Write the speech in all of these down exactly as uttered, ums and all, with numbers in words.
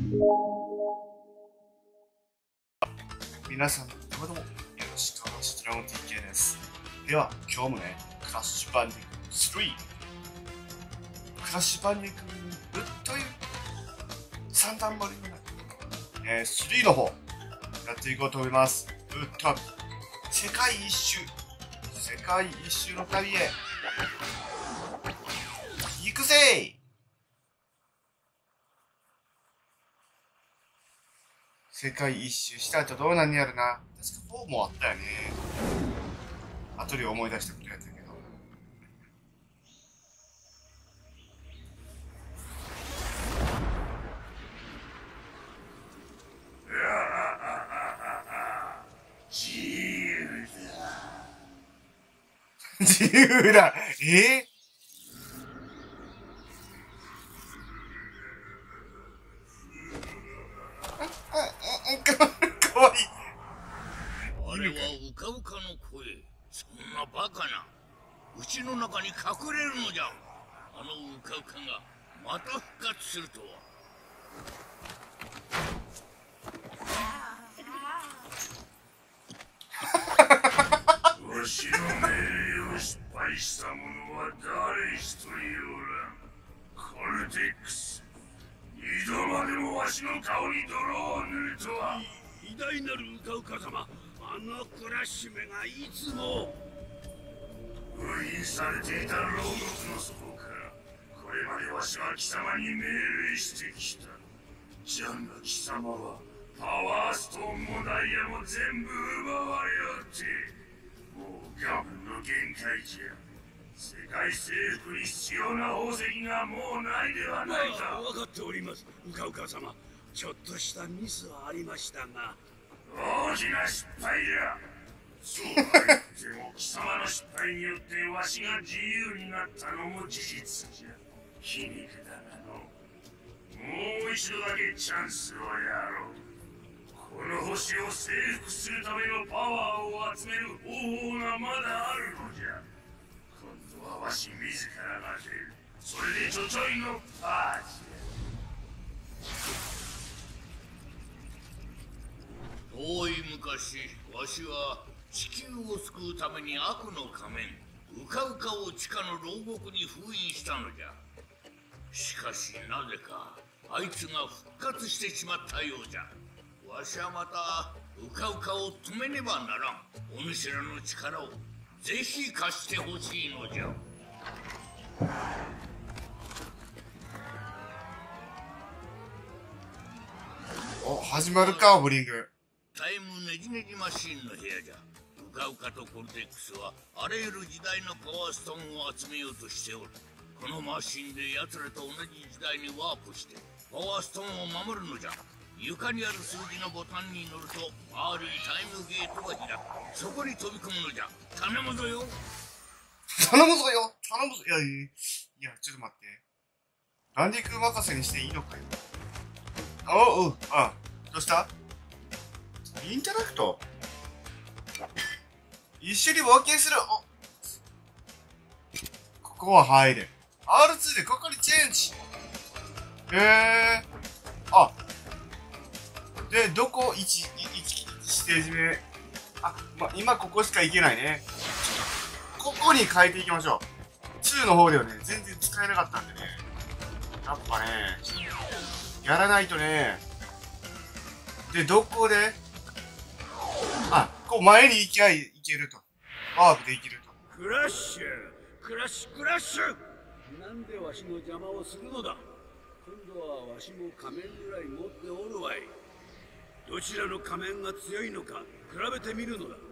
皆さん、どうもよろしくお願いします。ドラゴン ティーケー です。では、今日もね、クラッシュバンディクースリー。クラッシュバンディクーというさんだん盛りのね、えー、スリーの方、やっていこうと思います。ぶっと世界一周、世界一周の旅へ、行くぜ。世界一周した後どうなんやるな。確かフォーもあったよね。後で思い出したことやったけど。自由だ。自由だ。えーかわいい。 あれはうかうかの声。そんなバカな。うちの中に隠れるのじゃ。あのうかうかがまた復活するとは。わしの命令を失敗した者は誰一人おらん。コルテックス、二度までもわしの顔に泥を塗るとは。偉大なるうかうか様、あのクラッシュめがいつも封印されていた牢獄の底から、これまでわしは貴様に命令してきた。じゃが貴様はパワーストーンもダイヤも全部奪われよって、もう我慢の限界じゃ。世界征服に必要な宝石がもうないではないか。分かっております、うかうか様。ちょっとしたミスはありましたが。大きな失敗だ。そうは言っても貴様の失敗によってわしが自由になったのも事実じゃ。皮肉だがの。もう一度だけチャンスをやろう。この星を征服するためのパワーを集める方法がまだあるのじゃ。今度はわし自らが出る。それでちょちょいのパーチだ。遠い昔、わしは地球を救うために悪の仮面うかうかを地下の牢獄に封印したのじゃ。しかしなぜかあいつが復活してしまったようじゃ。わしはまたうかうかを止めねばならん。お主らの力をぜひ貸してほしいのじゃ。 お、始まるか、オープニング。 タイムネジネジマシンの部屋じゃ。うかうかとコルテックスはあらゆる時代のパワーストーンを集めようとしておる。このマシンで奴らと同じ時代にワープしてパワーストーンを守るのじゃ。床にある数字のボタンに乗ると丸いタイムゲートが開く。そこに飛び込むのじゃ。頼むぞよ。 頼むぞよ。頼むぞ。いや、いや、ちょっと待って。ランディ君任せにしていいのかよ。おう、うん、あ、どうした？インタラクト一緒に冒険する。お、ここは入れ。アールツー でここにチェンジ。へえ。あ、で、どこ 1, 1ステージ目。あ、ま、今ここしか行けないね。ここに変えていきましょう。にの方ではね、全然使えなかったんでね。やっぱね、やらないとね。で、どこであ、こう前に行きゃいけると。ワープできると。 クラッシュクラッシュクラッシュ。なんでわしの邪魔をするのだ。今度はわしも仮面ぐらい持っておるわい。どちらの仮面が強いのか比べてみるのだ。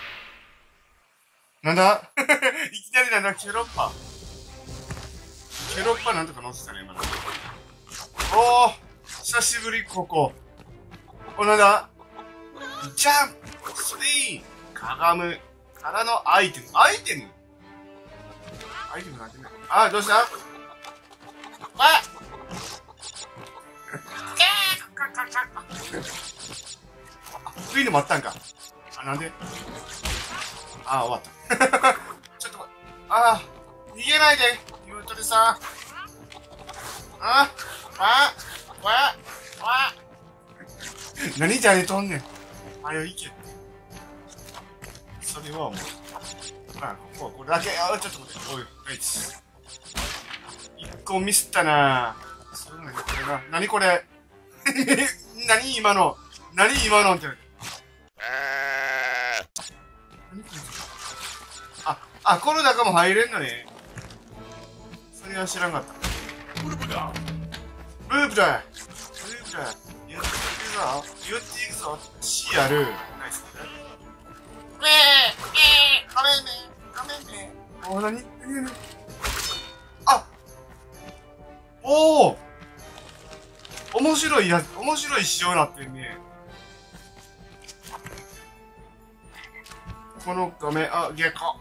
なんだいきなりなんだ、ケロッパ。ケロッパなんとか乗ってたね、今の。おー、久しぶり、ここ。お、なんだジャンプスリーかがむからのアイテム。アイテムアイテムなんてない。あ、どうしたあそういうのもあったんか。あ、なんであ、終わった。ちょっと、あ、逃げないで、ゆうとりさん。あ、わ、わ、わ、 何じゃれとんねん。あれ、いけって。それはもう。あ、ここ、これだけ。あ、ちょっと待って。おい、あいつ。一個ミスったなぁ。そうなんだ、これな。何これ何今の何今のって。何これ。あ、あ、この中も入れんのね。それは知らんかった。 ブルブだブープだブープだ言っていくぞ言っていくぞ C あるナイスねええごめんねごめんねおなにあおお面白いや面白い仕様になってんねこの画面あゲコゲコゲコ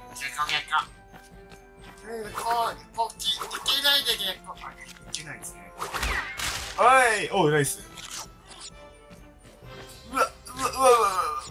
こうこっちいけないでゲコいけないですねはい、おう、ナイス。うわ、うわ、うわ、うわ、うわ。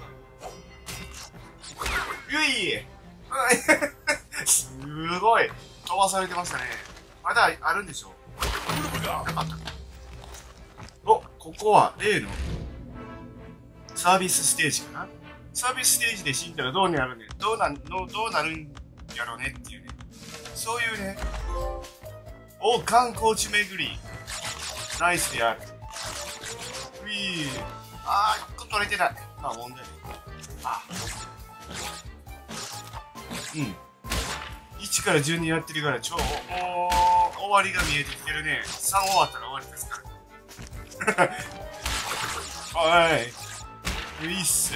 ゆいすごい。飛ばされてましたね。まだあるんでしょなかった。お、ここは例のサービスステージかなサービスステージで死んだらどうなるねどうなんの、どうなるんやろうねっていうね。そういうね。お、観光地巡り。ナイスである。うぃー。あー、いっこ取れてない。まあ問題ない。あうん。いちからじゅうにやってるから、ちょ、もう、終わりが見えてきてるね。さん終わったら終わりですから。はい。ういっす。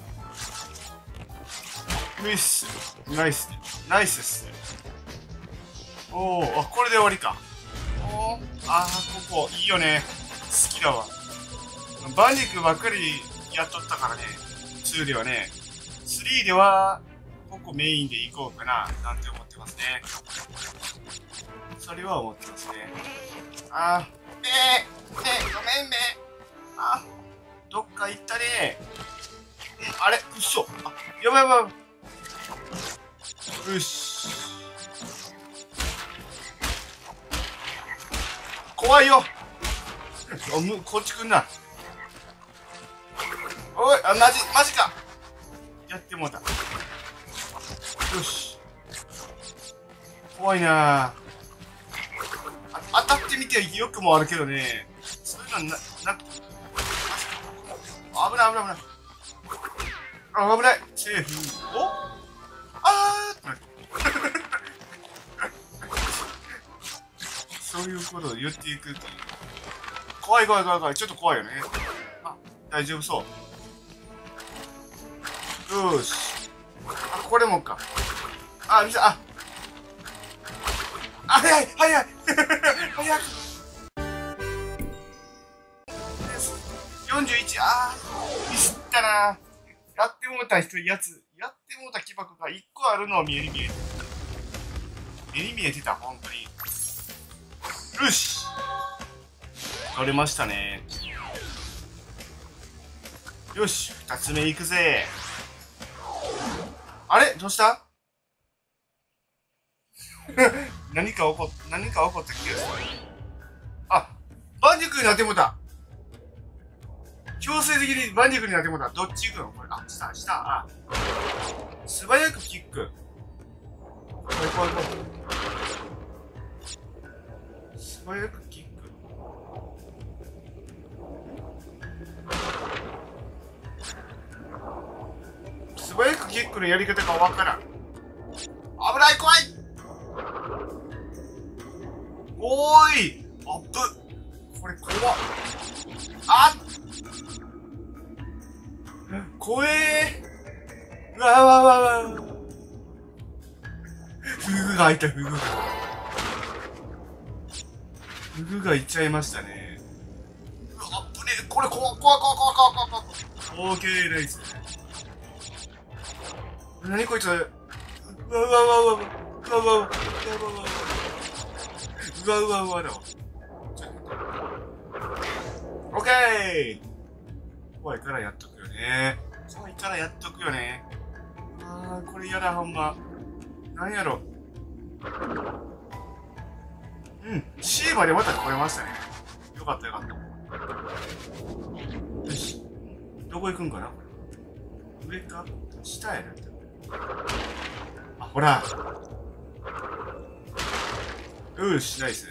ういっす。ナイス。ナイスっす。おー、あ、これで終わりか。おー、あー、ここ、いいよね。好きだわ。バンディクばっかりやっとったからね。ツーではね。スリーでは、ここメインで行こうかな、なんて思ってますね。それは思ってますね。あー、めー、ねごめんめあ、どっか行ったねー。あれうっそ。あ、やばいやばい。よし。怖いよ。おむ、こっち来んな。おい、あ、マジ、マジか。やってもうた。よし。怖いなあ。当たってみてよくもあるけどね。そういうのな、な、危ない危ない危ない。あ、危ない。セーフ。おあーってなる。そういうことを言っていくっていう。怖い怖い怖い怖い。ちょっと怖いよね。あ、大丈夫そう。よーし。あ、これもか。あ、見た、あ。あ、早い早い早くよんじゅういち、あー、ミスったな。やってもうた人、やつ、やってもうた木箱がいっこあるのを見えに見えて。目に見えてた、ほんとに。よし取れましたね。よし、二つ目いくぜ。あれどうした何か起こっ、何か起こった気がする。あ、バンジクになってもうた。強制的にバンジクになってもうた。どっち行くのこれ。あ、下、下。あ、素早くキック。これこれこれ。素早くキック。素早くキックのやり方がわからん。危ない怖いおーいアップこれ怖っあっ怖えーうわわわわフグが開いたフグがフグがいっちゃいましたね。うわアップねこれ怖っ怖っ怖っ怖っ怖っ怖っ怖っオーケーナイス何こいつうわうわうわうわうわうわうわうわうわうわうわうわうわだわオッケー怖いからやっとくよね怖いからやっとくよねあーこれやだほんまなんやろうん C までまた来れましたねよかったよかったよしどこ行くんかなこれ。上か下やな。あ、ほら。よし、ナイス。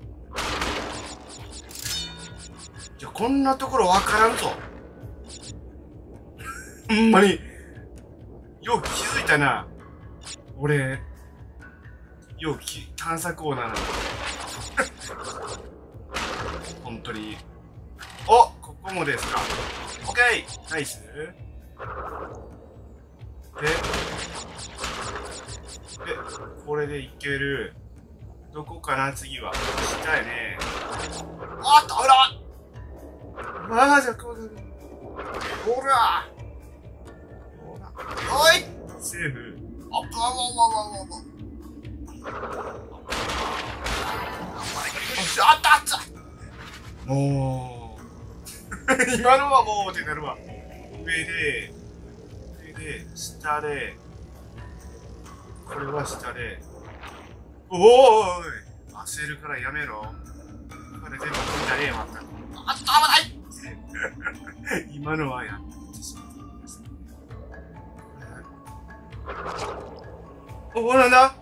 いや、こんなところわからんぞ。ほんまに。よく気づいたな。俺、よくき探索王なの。本当に。お、ここもですか。オッケー、ナイス。で、で、これでいける。どこかな、次は。下やね。あっと、ほらまあ、じゃあ、こう、ほらほらおいセーフ。あっ、わわわわわわ。あったあったもう、今のはもうってなるわ。上で、上で、下で、これは下で、おーい焦るからやめろ。これ全部見たね、まった。あっと、危ない今のはやってしまったんですね。おお、なんだん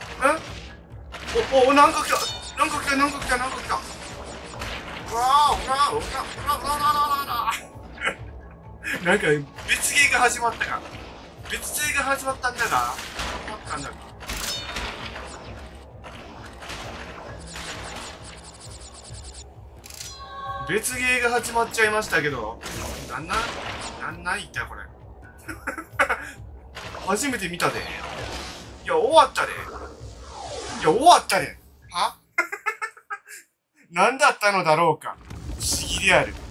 おお、なんか来たなんか来たなんか来たなんか来たうわー、うわー、うわー、うわー、うわー、うわー、うわー、なんか別ゲーが始まったか。別ゲーが始まったんだがあったんだが別ゲーが始まっちゃいましたけど、なんなんなんなん言ったこれ。初めて見たで。いや、終わったで。いや、終わったで。はなんだったのだろうか。不思議である。